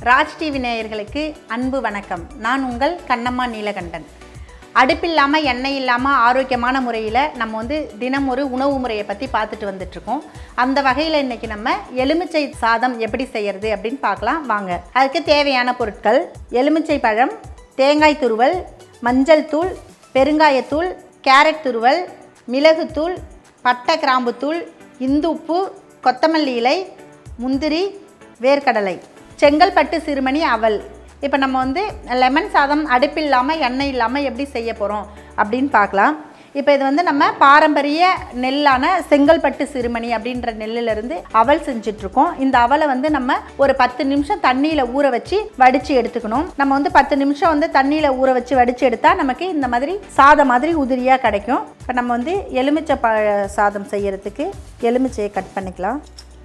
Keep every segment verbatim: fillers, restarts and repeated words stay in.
Raj TV நேயர்களுக்கு அன்பு வணக்கம். நான் உங்கள் கண்ணம்மா நீலகண்டன். அடுப்பில்லாமல் எண்ணெய் இல்லாமல் ஆரோக்கியமான முறையில் நம்ம வந்து தினம் ஒரு உணவு முறையை பற்றி பார்த்துட்டு வந்துட்ருக்கோம். அந்த வகையில் இன்றைக்கி நம்ம எலுமிச்சை சாதம் எப்படி செய்கிறது அப்படின்னு பார்க்கலாம் வாங்க. அதுக்கு தேவையான பொருட்கள்: எலுமிச்சை பழம், தேங்காய் துருவல், மஞ்சள் தூள், பெருங்காயத்தூள், கேரட் துருவல், மிளகுத்தூள், பட்டை கிராம்பு தூள், இந்துப்பு, கொத்தமல்லி இலை, முந்திரி, வேர்க்கடலை, செங்கல்பட்டு சிறுமணி அவல். இப்போ நம்ம வந்து லெமன் சாதம் அடுப்பு இல்லாமல் எண்ணெய் இல்லாமல் எப்படி செய்ய போகிறோம் அப்படின்னு பார்க்கலாம். இப்போ இது வந்து நம்ம பாரம்பரிய நெல்லான செங்கல்பட்டு சிறுமணி அப்படின்ற நெல்லிலிருந்து அவல் செஞ்சிட்ருக்கோம். இந்த அவலை வந்து நம்ம ஒரு பத்து நிமிஷம் தண்ணியில் ஊற வச்சு வடித்து எடுத்துக்கணும். நம்ம வந்து பத்து நிமிஷம் வந்து தண்ணியில் ஊற வச்சு வடித்து எடுத்தால் நமக்கு இந்த மாதிரி சாதம் மாதிரி உதிரியாக கிடைக்கும். இப்போ நம்ம வந்து எலுமிச்சை பழ சாதம் செய்கிறதுக்கு எலுமிச்சையை கட் பண்ணிக்கலாம்.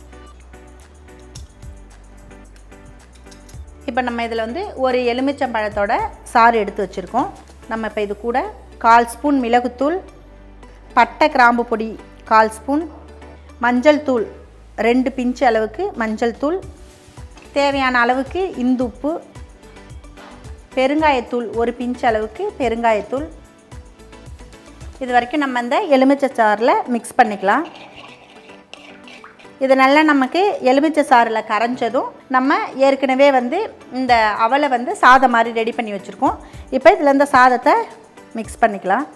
இப்போ நம்ம இதில் வந்து ஒரு எலுமிச்சம்பழத்தோட சாறு எடுத்து வச்சுருக்கோம். நம்ம இப்போ இது கூட கால் ஸ்பூன் மிளகுத்தூள், பட்டை கிராம்பு பொடி கால் ஸ்பூன், மஞ்சள் தூள் ரெண்டு பிஞ்சு அளவுக்கு மஞ்சள் தூள், தேவையான அளவுக்கு இந்துப்பு, பெருங்காயத்தூள் ஒரு பிஞ்சு அளவுக்கு பெருங்காயத்தூள். இது வரைக்கும் நம்ம இந்த எலுமிச்சை சாறில் மிக்ஸ் பண்ணிக்கலாம். இது நல்லா நமக்கு எலுமிச்சை சாறில் கரைஞ்சதும் நம்ம ஏற்கனவே வந்து இந்த அவலை வந்து சாதம் மாதிரி ரெடி பண்ணி வச்சுருக்கோம். இப்போ இதில் இந்த சாதத்தை மிக்ஸ் பண்ணிக்கலாம்.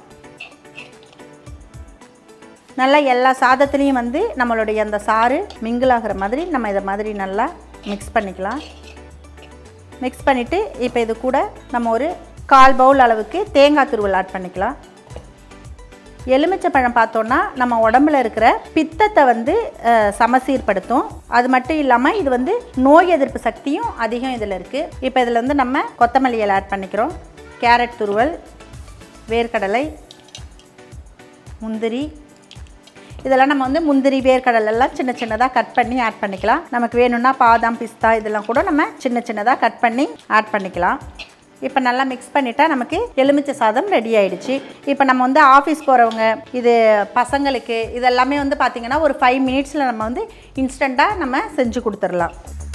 நல்லா எல்லா சாதத்துலேயும் வந்து நம்மளுடைய அந்த சாறு மிங்கிள் ஆகிற மாதிரி நம்ம இதை மாதிரி நல்லா மிக்ஸ் பண்ணிக்கலாம். மிக்ஸ் பண்ணிவிட்டு இப்போ இது கூட நம்ம ஒரு கால் பவுல் அளவுக்கு தேங்காய் துருவல் ஆட் பண்ணிக்கலாம். எலுமிச்சை பழம் பார்த்தோன்னா நம்ம உடம்புல இருக்கிற பித்தத்தை வந்து சமசீர்படுத்தும். அது மட்டும் இல்லாமல் இது வந்து நோய் எதிர்ப்பு சக்தியும் அதிகம் இதில் இருக்குது. இப்போ இதில் வந்து நம்ம கொத்தமல்லி இலை ஆட் பண்ணிக்கிறோம். கேரட் துருவல், வேர்க்கடலை, முந்திரி, இதெல்லாம் நம்ம வந்து முந்திரி வேர்க்கடலெல்லாம் சின்ன சின்னதாக கட் பண்ணி ஆட் பண்ணிக்கலாம். நமக்கு வேணும்னா பாதாம், பிஸ்தா இதெல்லாம் கூட நம்ம சின்ன சின்னதாக கட் பண்ணி ஆட் பண்ணிக்கலாம். இப்போ நல்லா மிக்ஸ் பண்ணிட்டா நமக்கு எலுமிச்சை சாதம் ரெடி ஆகிடுச்சு. இப்போ நம்ம வந்து ஆஃபீஸ் போகிறவங்க, இது பசங்களுக்கு, இதெல்லாமே வந்து பார்த்திங்கன்னா ஒரு ஃபைவ் மினிட்ஸில் நம்ம வந்து இன்ஸ்டண்ட்டாக நம்ம செஞ்சு கொடுத்துடலாம்.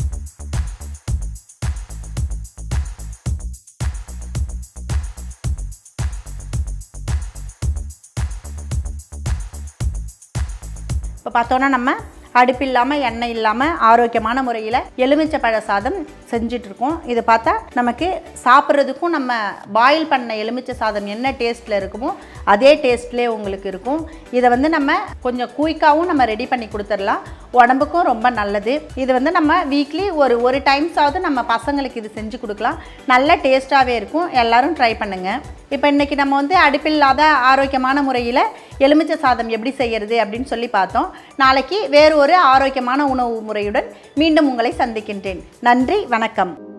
இப்போ பார்த்தோன்னா நம்ம அடுப்பு இல்லாமல் எண்ணெய் இல்லாமல் ஆரோக்கியமான முறையில் எலுமிச்சை பழ சாதம் செஞ்சிட்ருக்கோம். இது பார்த்தா நமக்கு சாப்பிட்றதுக்கும் நம்ம பாயில் பண்ண எலுமிச்சை சாதம் என்ன டேஸ்ட்டில் இருக்குமோ அதே டேஸ்ட்லேயே உங்களுக்கு இருக்கும். இதை வந்து நம்ம கொஞ்சம் குயிக்காகவும் நம்ம ரெடி பண்ணி கொடுத்துடலாம். உடம்புக்கும் ரொம்ப நல்லது. இது வந்து நம்ம வீக்லி ஒரு ஒரு டைம்ஸாவது நம்ம பசங்களுக்கு இது செஞ்சு கொடுக்கலாம். நல்ல டேஸ்ட்டாகவே இருக்கும். எல்லோரும் ட்ரை பண்ணுங்கள். இப்போ இன்றைக்கி நம்ம வந்து அடுப்பில்லாத ஆரோக்கியமான முறையில் எலுமிச்சை சாதம் எப்படி செய்கிறது அப்படின்னு சொல்லி பார்த்தோம். நாளைக்கு வேறு ஒரு ஆரோக்கியமான உணவு முறையுடன் மீண்டும் உங்களை சந்திக்கின்றேன். நன்றி, வணக்கம்.